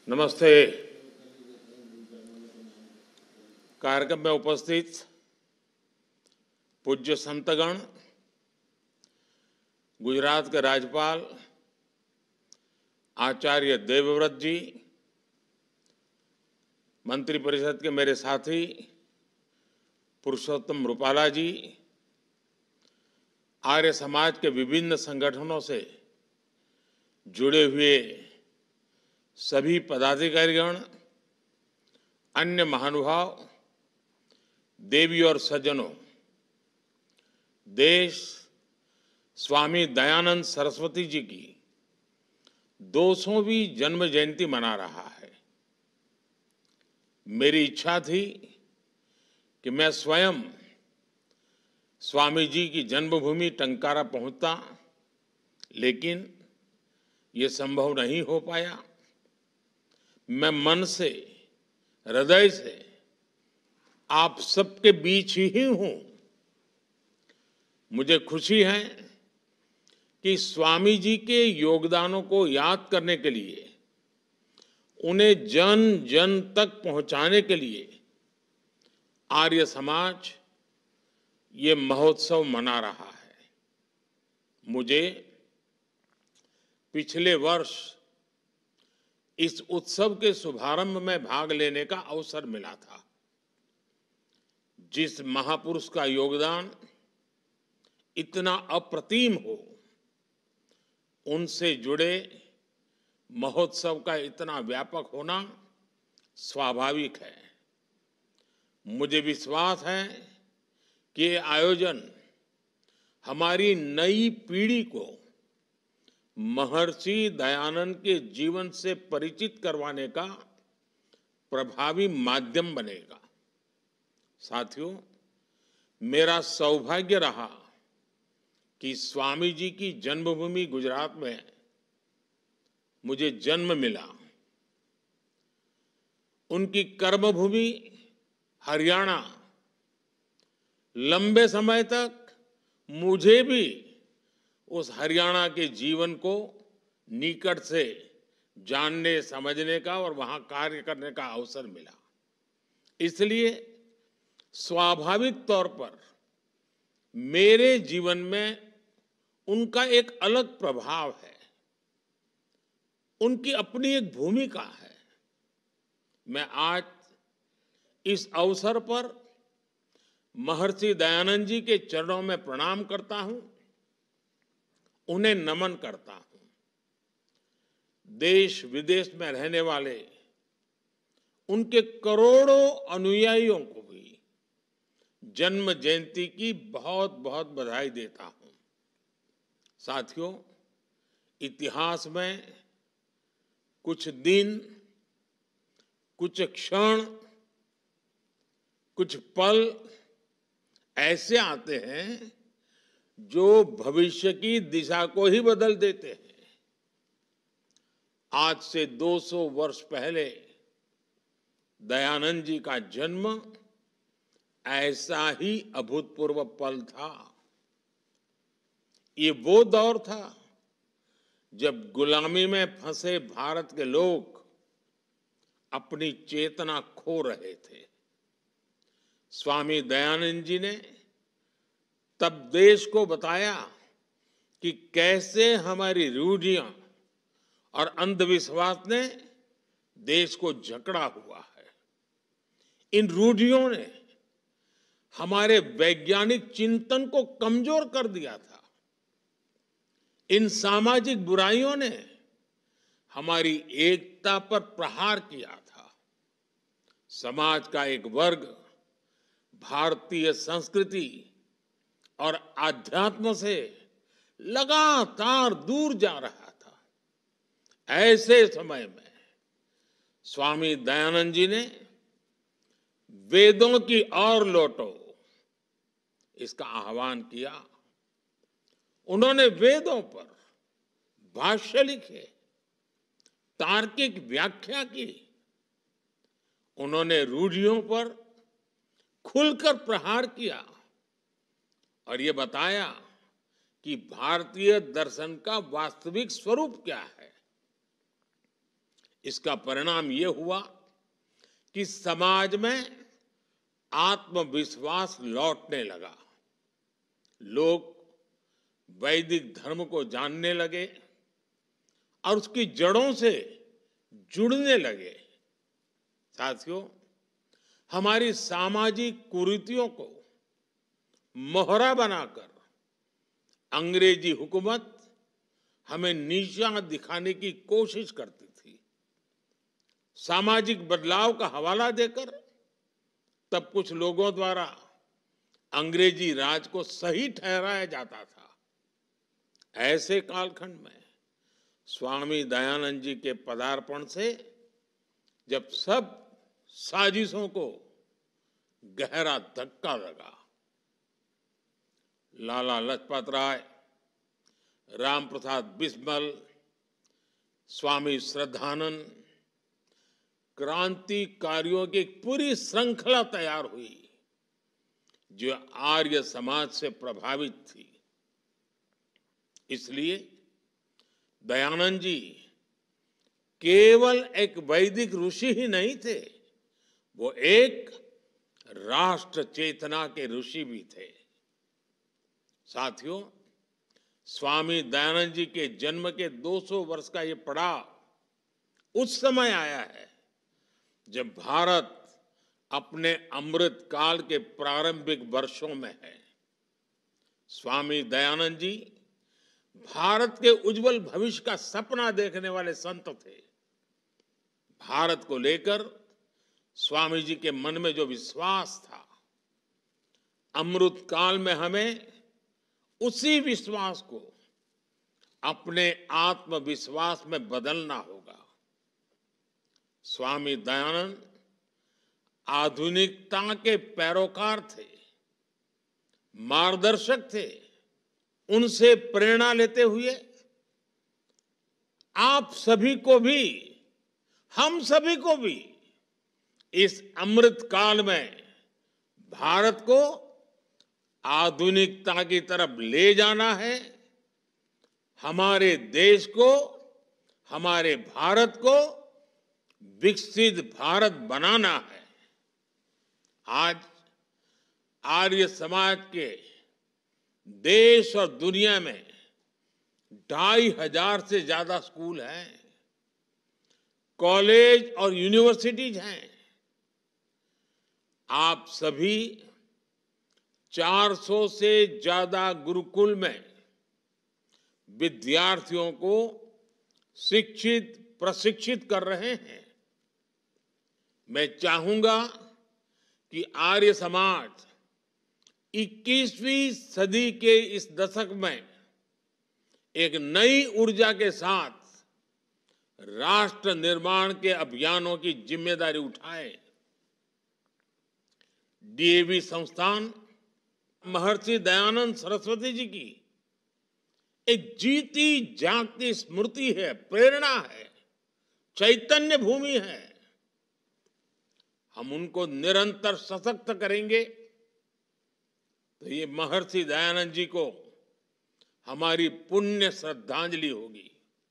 नमस्ते। कार्यक्रम में उपस्थित पूज्य संतगण, गुजरात के राज्यपाल आचार्य देवव्रत जी, मंत्रिपरिषद के मेरे साथी पुरुषोत्तम रूपाला जी, आर्य समाज के विभिन्न संगठनों से जुड़े हुए सभी पदाधिकारीगण, अन्य महानुभाव, देवी और सज्जनों, देश स्वामी दयानंद सरस्वती जी की 200वीं जन्म जयंती मना रहा है। मेरी इच्छा थी कि मैं स्वयं स्वामी जी की जन्मभूमि टंकारा पहुंचता, लेकिन ये संभव नहीं हो पाया। मैं मन से, हृदय से आप सबके बीच ही हूं। मुझे खुशी है कि स्वामी जी के योगदानों को याद करने के लिए, उन्हें जन जन तक पहुंचाने के लिए आर्य समाज ये महोत्सव मना रहा है। मुझे पिछले वर्ष इस उत्सव के शुभारंभ में भाग लेने का अवसर मिला था। जिस महापुरुष का योगदान इतना अप्रतिम हो, उनसे जुड़े महोत्सव का इतना व्यापक होना स्वाभाविक है। मुझे विश्वास है कि ये आयोजन हमारी नई पीढ़ी को महर्षि दयानंद के जीवन से परिचित करवाने का प्रभावी माध्यम बनेगा। साथियों, मेरा सौभाग्य रहा कि स्वामी जी की जन्मभूमि गुजरात में मुझे जन्म मिला। उनकी कर्मभूमि हरियाणा लंबे समय तक मुझे भी उस हरियाणा के जीवन को निकट से जानने, समझने का और वहां कार्य करने का अवसर मिला। इसलिए स्वाभाविक तौर पर मेरे जीवन में उनका एक अलग प्रभाव है, उनकी अपनी एक भूमिका है। मैं आज इस अवसर पर महर्षि दयानंद जी के चरणों में प्रणाम करता हूं, उन्हें नमन करता हूं। देश विदेश में रहने वाले उनके करोड़ों अनुयायियों को भी जन्म जयंती की बहुत बहुत बधाई देता हूं। साथियों, इतिहास में कुछ दिन, कुछ क्षण, कुछ पल ऐसे आते हैं जो भविष्य की दिशा को ही बदल देते हैं। आज से 200 वर्ष पहले दयानंद जी का जन्म ऐसा ही अभूतपूर्व पल था। ये वो दौर था जब गुलामी में फंसे भारत के लोग अपनी चेतना खो रहे थे। स्वामी दयानंद जी ने तब देश को बताया कि कैसे हमारी रूढ़ियां और अंधविश्वास ने देश को जकड़ा हुआ है। इन रूढ़ियों ने हमारे वैज्ञानिक चिंतन को कमजोर कर दिया था। इन सामाजिक बुराइयों ने हमारी एकता पर प्रहार किया था। समाज का एक वर्ग भारतीय संस्कृति और आध्यात्म से लगातार दूर जा रहा था। ऐसे समय में स्वामी दयानंद जी ने वेदों की ओर लौटो इसका आह्वान किया। उन्होंने वेदों पर भाष्य लिखे, तार्किक व्याख्या की। उन्होंने रूढ़ियों पर खुलकर प्रहार किया और ये बताया कि भारतीय दर्शन का वास्तविक स्वरूप क्या है। इसका परिणाम ये हुआ कि समाज में आत्मविश्वास लौटने लगा। लोग वैदिक धर्म को जानने लगे और उसकी जड़ों से जुड़ने लगे। साथियों, हमारी सामाजिक कुरीतियों को मोहरा बनाकर अंग्रेजी हुकूमत हमें नीचा दिखाने की कोशिश करती थी। सामाजिक बदलाव का हवाला देकर तब कुछ लोगों द्वारा अंग्रेजी राज को सही ठहराया जाता था। ऐसे कालखंड में स्वामी दयानंद जी के पदार्पण से जब सब साजिशों को गहरा धक्का लगा, लाला लाजपत राय, राम प्रसाद बिस्मिल, स्वामी श्रद्धानंद, क्रांतिकारियों की एक पूरी श्रृंखला तैयार हुई जो आर्य समाज से प्रभावित थी। इसलिए दयानंद जी केवल एक वैदिक ऋषि ही नहीं थे, वो एक राष्ट्र चेतना के ऋषि भी थे। साथियों, स्वामी दयानंद जी के जन्म के 200 वर्ष का ये पड़ाव उस समय आया है जब भारत अपने अमृत काल के प्रारंभिक वर्षों में है। स्वामी दयानंद जी भारत के उज्जवल भविष्य का सपना देखने वाले संत थे। भारत को लेकर स्वामी जी के मन में जो विश्वास था, अमृत काल में हमें उसी विश्वास को अपने आत्मविश्वास में बदलना होगा। स्वामी दयानंद आधुनिकता के पैरोकार थे, मार्गदर्शक थे। उनसे प्रेरणा लेते हुए आप सभी को भी, हम सभी को भी इस अमृत काल में भारत को आधुनिकता की तरफ ले जाना है। हमारे देश को, हमारे भारत को विकसित भारत बनाना है। आज आर्य समाज के देश और दुनिया में 2,500 से ज्यादा स्कूल हैं, कॉलेज और यूनिवर्सिटीज हैं। आप सभी 400 से ज्यादा गुरुकुल में विद्यार्थियों को शिक्षित प्रशिक्षित कर रहे हैं। मैं चाहूंगा कि आर्य समाज 21वीं सदी के इस दशक में एक नई ऊर्जा के साथ राष्ट्र निर्माण के अभियानों की जिम्मेदारी उठाए। डीएवी संस्थान महर्षि दयानंद सरस्वती जी की एक जीती जागती स्मृति है, प्रेरणा है, चैतन्य भूमि है। हम उनको निरंतर सशक्त करेंगे तो ये महर्षि दयानंद जी को हमारी पुण्य श्रद्धांजलि होगी।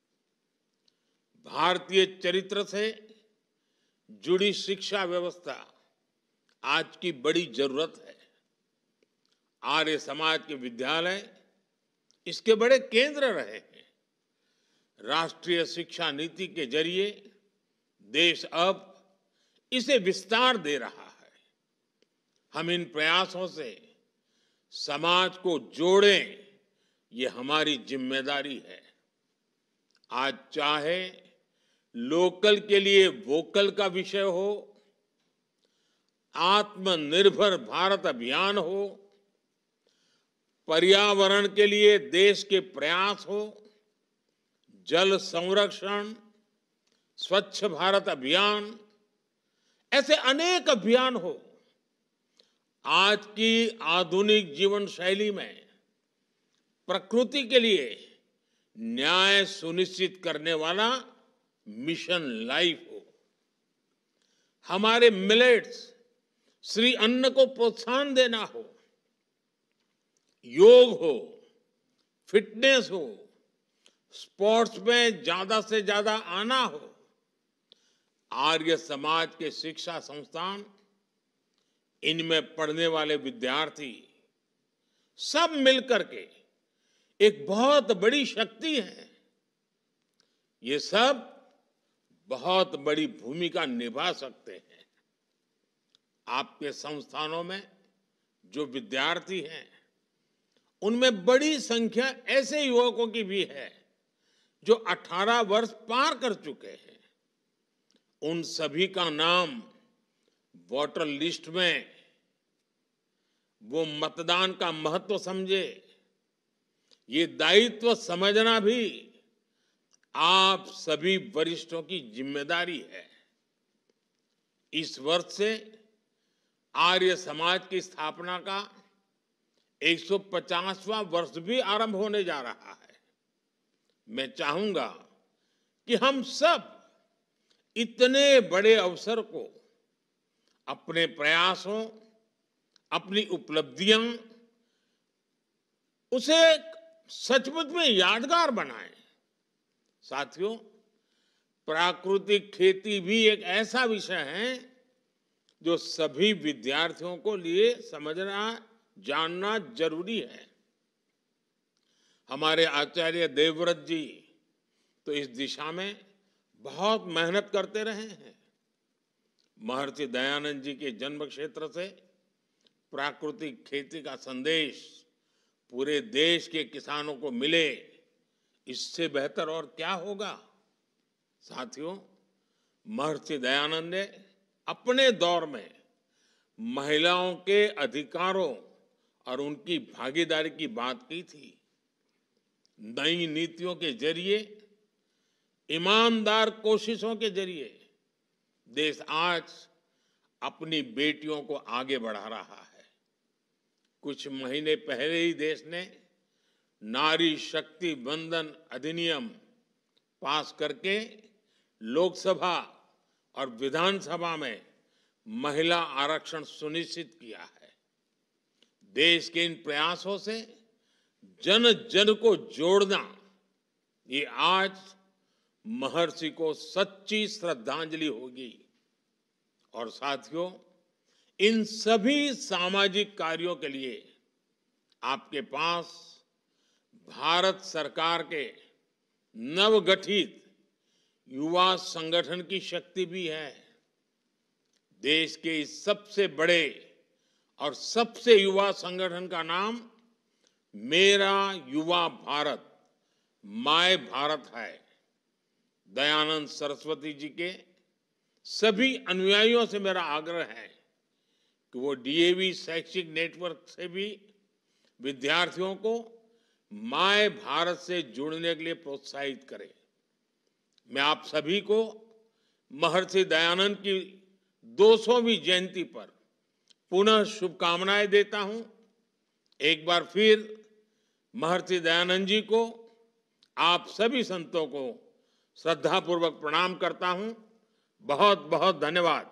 भारतीय चरित्र से जुड़ी शिक्षा व्यवस्था आज की बड़ी जरूरत है। आर्य समाज के विद्यालय इसके बड़े केंद्र रहे हैं। राष्ट्रीय शिक्षा नीति के जरिए देश अब इसे विस्तार दे रहा है। हम इन प्रयासों से समाज को जोड़ें, ये हमारी जिम्मेदारी है। आज चाहे लोकल के लिए वोकल का विषय हो, आत्मनिर्भर भारत अभियान हो, पर्यावरण के लिए देश के प्रयास हो, जल संरक्षण, स्वच्छ भारत अभियान, ऐसे अनेक अभियान हो। आज की आधुनिक जीवन शैली में प्रकृति के लिए न्याय सुनिश्चित करने वाला मिशन लाइफ हो, हमारे मिलेट्स श्री अन्न को प्रोत्साहन देना हो, योग हो, फिटनेस हो, स्पोर्ट्स में ज्यादा से ज्यादा आना हो, आर्य समाज के शिक्षा संस्थान, इनमें पढ़ने वाले विद्यार्थी सब मिलकर के एक बहुत बड़ी शक्ति है। ये सब बहुत बड़ी भूमिका निभा सकते हैं। आपके संस्थानों में जो विद्यार्थी हैं, उनमें बड़ी संख्या ऐसे युवकों की भी है जो 18 वर्ष पार कर चुके हैं। उन सभी का नाम वोटर लिस्ट में वो मतदान का महत्व समझे, ये दायित्व समझना भी आप सभी वरिष्ठों की जिम्मेदारी है। इस वर्ष से आर्य समाज की स्थापना का 150वां वर्ष भी आरंभ होने जा रहा है। मैं चाहूंगा कि हम सब इतने बड़े अवसर को अपने प्रयासों, अपनी उपलब्धियां, उसे सचमुच में यादगार बनाएं। साथियों, प्राकृतिक खेती भी एक ऐसा विषय है जो सभी विद्यार्थियों को लिए समझना, जानना जरूरी है। हमारे आचार्य देवव्रत जी तो इस दिशा में बहुत मेहनत करते रहे हैं। महर्षि दयानंद जी के जन्म क्षेत्र से प्राकृतिक खेती का संदेश पूरे देश के किसानों को मिले, इससे बेहतर और क्या होगा। साथियों, महर्षि दयानंद ने अपने दौर में महिलाओं के अधिकारों और उनकी भागीदारी की बात की थी। नई नीतियों के जरिए, ईमानदार कोशिशों के जरिए देश आज अपनी बेटियों को आगे बढ़ा रहा है। कुछ महीने पहले ही देश ने नारी शक्ति वंदन अधिनियम पास करके लोकसभा और विधानसभा में महिला आरक्षण सुनिश्चित किया है। देश के इन प्रयासों से जन जन को जोड़ना, ये आज महर्षि को सच्ची श्रद्धांजलि होगी। और साथियों, इन सभी सामाजिक कार्यों के लिए आपके पास भारत सरकार के नवगठित युवा संगठन की शक्ति भी है। देश के इस सबसे बड़े और सबसे युवा संगठन का नाम मेरा युवा भारत, माय भारत है। दयानंद सरस्वती जी के सभी अनुयायियों से मेरा आग्रह है कि वो डीएवी शैक्षिक नेटवर्क से भी विद्यार्थियों को माय भारत से जुड़ने के लिए प्रोत्साहित करें। मैं आप सभी को महर्षि दयानंद की 200वीं जयंती पर पुनः शुभकामनाएं देता हूं। एक बार फिर महर्षि दयानंद जी को, आप सभी संतों को श्रद्धापूर्वक प्रणाम करता हूं। बहुत बहुत धन्यवाद।